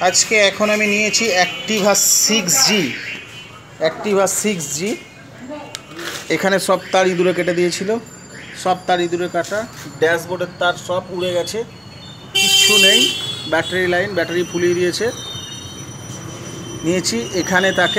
আজকে এখন আমি নিয়েছি অ্যাক্টিভা 6G। অ্যাক্টিভা 6G এখানে সব তার ইঁদুরে কেটে দিয়েছিল, সব তার ইঁদুরে কাটা। ড্যাশবোর্ডের তার সব উড়ে গেছে, কিচ্ছু নেই। ব্যাটারি লাইন, ব্যাটারি ফুলিয়ে দিয়েছে। নিয়েছি এখানে তাকে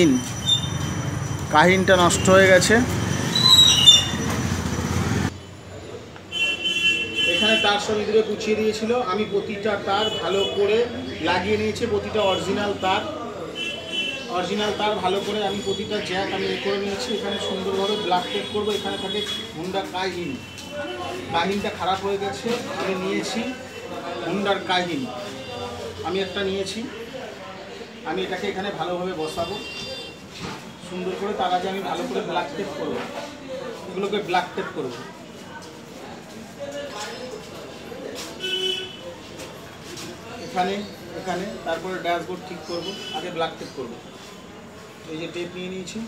কাহিনটা নষ্ট হয়ে গেছে। এখানে তার সব ইঁদুরে কুচিয়ে দিয়েছিল। আমি প্রতিটা তার ভালো করে লাগিয়ে নিয়েছি, প্রতিটা অরিজিনাল তার ভালো করে আমি প্রতিটা জ্যাক আমি করে নিয়েছি। এখানে সুন্দরভাবে ব্ল্যাক টেপ করবো। এখানে থাকে হুন্ডা কাহিনটা খারাপ হয়ে গেছে। আমি নিয়েছি হুন্ডার কাহিন, আমি একটা নিয়েছি। আমি এটাকে এখানে ভালোভাবে বসাবো সুন্দর করে। তার আগে আমি ভালো করে ব্ল্যাক টেপ করবো, এগুলোকে ব্ল্যাক টেপ করবো। এখানে তারপরে ড্যাশবোর্ড ঠিক করব, আগে ব্ল্যাক টেপ করব। এই যে টেপ নিয়ে নিয়েছি,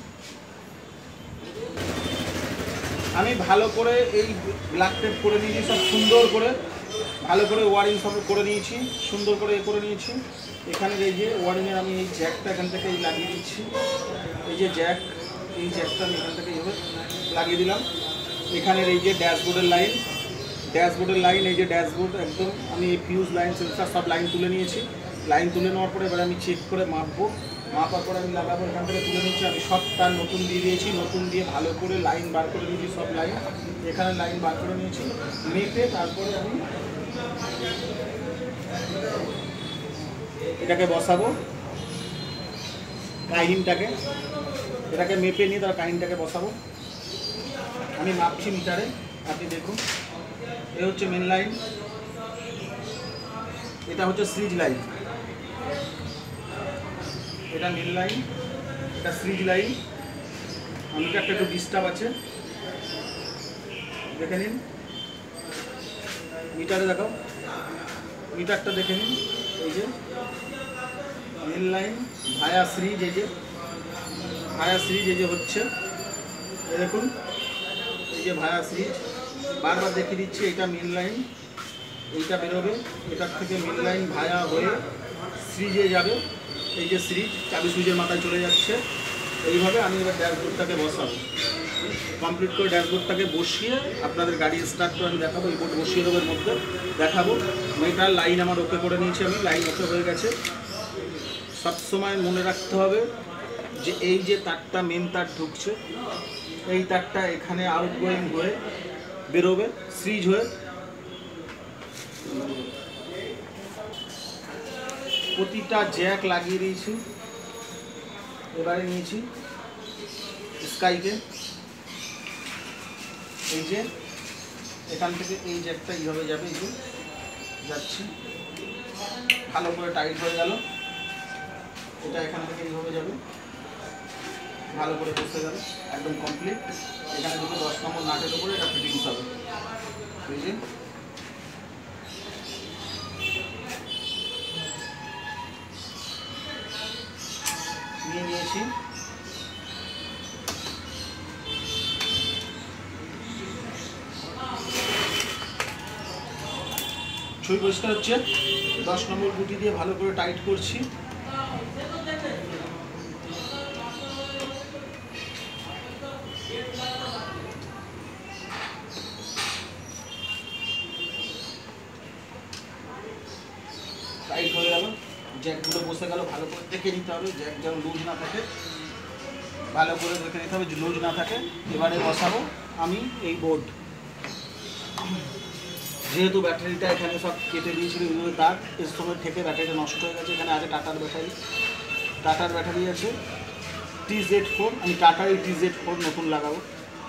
আমি ভালো করে এই ব্ল্যাক টেপ করে নিয়েছি সব সুন্দর করে, ভালো করে ওয়ারিং সব করে নিয়েছি, সুন্দর করে করে নিয়েছি। এখানে এই যে ওয়ারিংয়ের আমি এই জ্যাকটা এখান থেকে লাগিয়ে দিচ্ছি। এই যে এই জ্যাকটা আমি এখান থেকে এইভাবে লাগিয়ে দিলাম। এখানের এই যে ড্যাশবোর্ডের লাইন, এই যে ড্যাশবোর্ড একদম আমি এই ফিউজ লাইন সেন্সার সব লাইন তুলে নিয়েছি। লাইন তুলে নেওয়ার পরে এবার আমি চেক করে মাপার পরে আমি লাগাবো। এখান থেকে তুলে নিচ্ছি। আমি সব তার নতুন দিয়ে দিয়েছি, নতুন দিয়ে ভালো করে লাইন বার করে নিয়েছি। সব লাইন এখানে লাইন বার করে নিয়েছি, মেপে তারপরে আমি এটাকে বসাবো। এটাকে মেপে নিয়ে তার কাহিনটাকে বসাবো। আমি মাপছি মিটারে, আপনি দেখুন। এ হচ্ছে মেন লাইন, এটা হচ্ছে সিরিজ লাইন। এটা মেন লাইন, এটা সিরিজ লাইন। মিটারটা একটু ডিস্টার্ব আছে, দেখে নিন। মিটারে দেখাও, মিটারটা দেখে নিন। এই যে মেন লাইন ভায়া সিরিজ, এই যে হচ্ছে দেখুন। এই যে ভায়া সিরিজ বারবার দেখিয়ে দিচ্ছি। এটা মেন লাইন, এইটা বেরোবে, এটার থেকে মেন লাইন ভায়া হয়ে সিরিজে যাবে। এই যে সিরিজ চাবি সুইচের মাথায় চলে যাচ্ছে। এইভাবে আমি এবার ড্যাশবোর্ডটাকে বসাবো। কমপ্লিট করে ড্যাশবোর্ডটাকে বসিয়ে আপনাদের গাড়ি স্টার্ট করে আমি দেখাবো। এই বোর্ড বসিয়ে দেবো, এর মধ্যে দেখাবো। মেটার লাইন আমার ওকে করে নিয়েছি, আমি লাইন ওকে হয়ে গেছে। সবসময় মনে রাখতে হবে যে এই যে তারটা মেন তার ঢুকছে, এই তারটা এখানে আউটগোয়িং হয়ে বেরোবে সিরিজ হয়ে। প্রতিটা জ্যাক লাগিয়ে দিয়েছি। এবারে নিয়েছি স্কাইকে। এই যে এখান থেকে এই জ্যাকটা এইভাবে যাবে, এই যে যাচ্ছি, ভালো করে টাইট হয়ে গেল। এটা এখান থেকে এইভাবে যাবে, ভালো করে বসে যাবে, একদম কমপ্লিট। এখানে দুটো 10 নম্বর নাটের উপরে এটা ফিটিংস হবে। এই যে নিয়ে নিয়েছি। ছবি পরিষ্কার হচ্ছে। 10 নম্বর গুটি দিয়ে ভালো করে টাইট করছি। টাইট হয়ে গেল, জ্যাকগুলো বসে গেল। ভালো করে দেখে নিতে হবে জ্যাক যেন লুজ না থাকে, ভালো করে দেখে নিতে হবে যে লুজ না থাকে। এবারে বসাবো আমি এই বোর্ড। যেহেতু ব্যাটারিটা এখানে সব কেটে দিয়েছিল এগুলো তার, এর সময় থেকে ব্যাটারিটা নষ্ট হয়ে গেছে। এখানে আছে টাটার ব্যাটারি আছে TZ4। আমি টাটার এই TZ4 নতুন লাগাবো।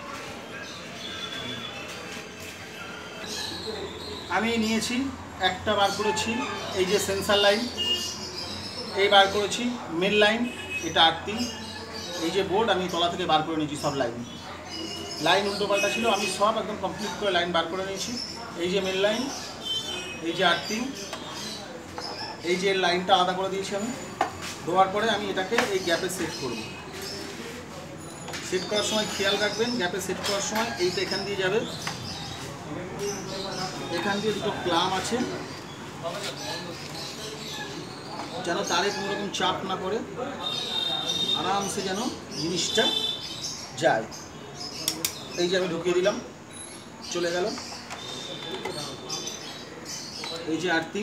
আমি নিয়েছি একটা বার করেছি এই যে সেন্সার লাইন, এই বার করেছি মেন লাইন, এটা আর্থিং। এই যে বোর্ড আমি তলা থেকে বার করে নিয়েছি সব লাইন উল্টো পাল্টা ছিল, আমি সব একদম কমপ্লিট করে লাইন বার করে নিয়েছি। এই যে মেন লাইন, এই যে আর্থিং, এই যে লাইনটা আলাদা করে দিয়েছি আমি। দেওয়ার পরে আমি এটাকে এই গ্যাপে সেট করব। সেট করার সময় খেয়াল রাখবেন, গ্যাপে সেট করার সময় এইটা এখান দিয়ে যাবে, এখান দিয়ে দুটো ক্লাম আছে, যেন তারে কোনো রকম চাপ না পড়ে, আরামসে যেন জিনিসটা যায়। এই যে আমি ঢুকিয়ে দিলাম, চলে গেল। এই যে আর্থিং,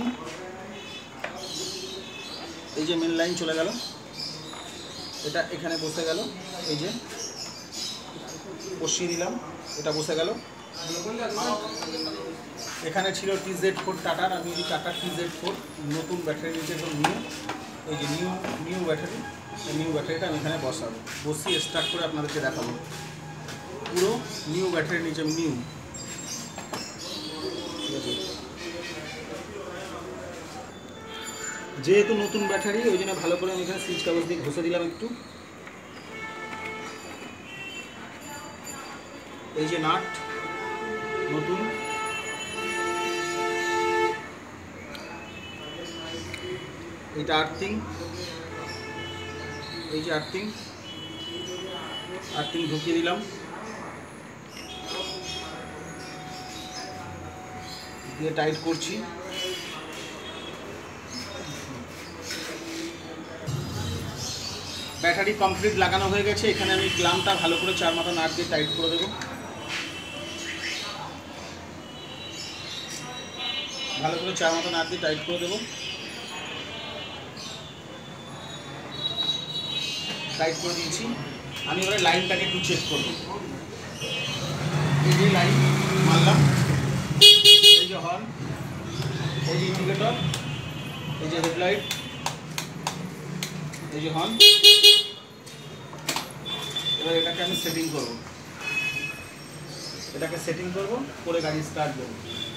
এই যে মেন লাইন চলে গেল, এটা এখানে বসে গেল। এই যে বসিয়ে দিলাম, এটা বসে গেল। এখানে ছিল TZ4 টাটার, আমি এই টাটার TZ4 নতুন ব্যাটারি নিচে নিয়ে, এই যে নিউ ব্যাটারি, এই নিউ ব্যাটারিটা আমি এখানে বসাবো, বসিয়ে স্টার্ট করে আপনাদেরকে দেখাবো। পুরো নিউ ব্যাটারি নিচে নিউ, ঠিক আছে। যেহেতু নতুন ব্যাটারি ওই জন্য ভালো করে আমি এখানে সুইচ কাগজ দিয়ে ঘষে দিলাম একটু। এই যে নাট নতুন, এটা আর্থিং, এই যে আর্থিং ঢুকিয়ে দিলাম, দিয়ে টাইট করছি। ব্যাটারি কমপ্লিট লাগানো হয়ে গেছে। এখানে আমি ক্লামটা ভালো করে 4 মাথা নাট দিয়ে টাইট করে দেবো, ভালো করে 4 মাথা নাট দিয়ে টাইট করে দেবো। টাইট করে দিয়েছি। আমি এবারে লাইনটাকে একটু চেক করবো। এই যে লাইন মারলাম, এই যে হর্ন, এই যে ইন্ডিকেটর, এই যে হেডলাইট, এই যে হর্ন। এবার এটাকে আমি সেটিং করব, এটাকে সেটিং করব করে গাড়ি স্টার্ট দেবো।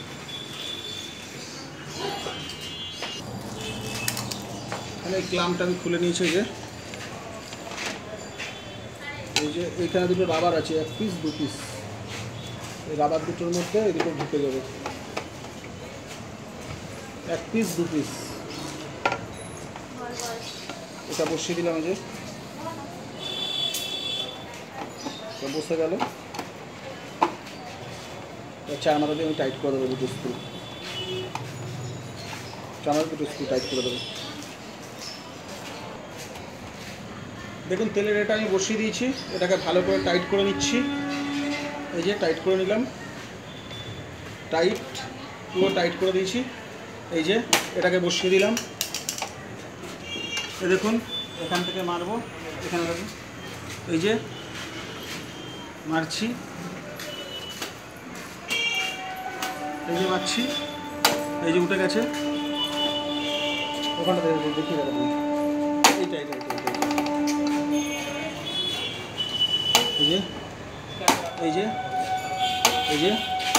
এখানে এই ক্লামটা আমি খুলে নিয়েছি। এই যে এইখানে দুটো রাবার আছে, 1 পিস 2 পিস। এই রাবার দুটোর মধ্যে এই দুটো ঢুকে যাবে, 1 পিস 2 পিস। এটা বসিয়ে দিলাম, এই যে বসে গেল। 4 মাথা দিয়ে আমি টাইট করে দেবো, দুটো স্ক্রু, 4 মাথা দুটো স্ক্রু টাইট করে দেবো। দেখুন তেলের এটা আমি বসিয়ে দিয়েছি, এটাকে ভালো করে টাইট করে নিচ্ছি। এই যে টাইট করে নিলাম, টাইট, পুরো টাইট করে দিয়েছি। এই যে এটাকে বসিয়ে দিলাম। এই দেখুন এখান থেকে মারবো, এখানে দেখুন এই যে মারছি, এই যে মারছি, এই যে উঠে গেছে। ওখানটা দেখি দেখুন, এইটা এইটা এই যে এই যে এই যে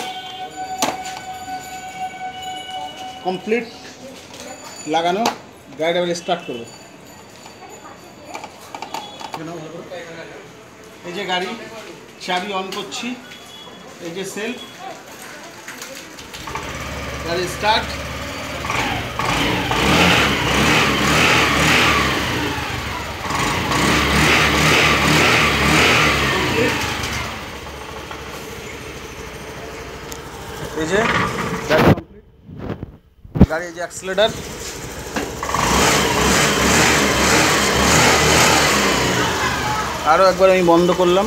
কমপ্লিট লাগানো। গাড়িটা এবার স্টার্ট করবো। এই যে গাড়ি চাবি অন করছি, এই যে সেলফ, গাড়ি স্টার্ট। এই যে গাড়ি কমপ্লিট, গাড়ি এই যে অ্যাক্সিলারেটর, আরও একবার আমি বন্ধ করলাম।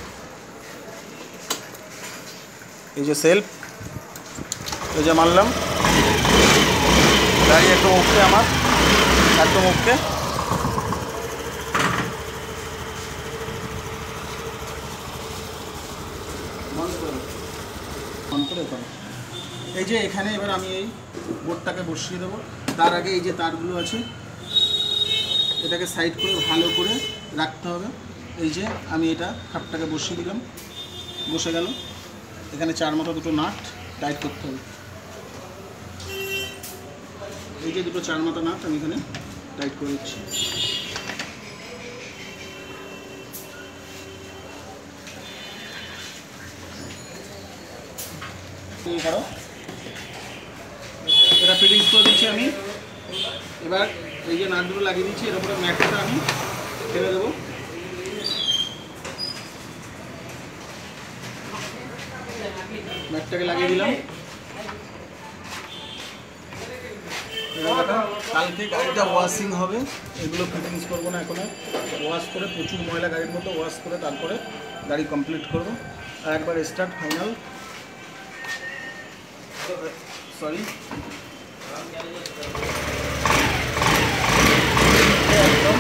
এই যে সেলফ, এই যে মারলাম, গাড়ি একদম ওকে, আমার একদম ওকে। এই যে এখানে এবার আমি এই বোর্ডটাকে বসিয়ে দেবো। তার আগে এই যে তারগুলো আছে, এটাকে সাইড করে ভালো করে রাখতে হবে। এই যে আমি এটা খাপটাকে বসিয়ে দিলাম, বসে গেল। এখানে 4 মাথা দুটো নাট টাইট করতে হবে। এই যে দুটো 4 মাথা নাট আমি এখানে টাইট করে দিচ্ছি। এটা ফিটিংস করে দিচ্ছি আমি। এবার এই যে নাটগুলো লাগিয়ে দিচ্ছি, এর উপরে ম্যাটটা আমি ফেলে দেবো। ম্যাটটাকে লাগিয়ে দিলাম। কালকে গাড়িটা ওয়াশিং হবে, এগুলো ফিটিংস করবো না এখন, ওয়াশ করে প্রচুর ময়লা গাড়ির মতো ওয়াশ করে তারপরে গাড়ি কমপ্লিট করবো। আর একবার স্টার্ট ফাইনাল, সরি একদম।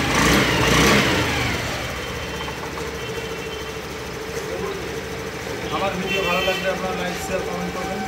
আমার ভিডিও ভালো লাগলে আপনারা লাইক শেয়ার কমেন্ট করবেন।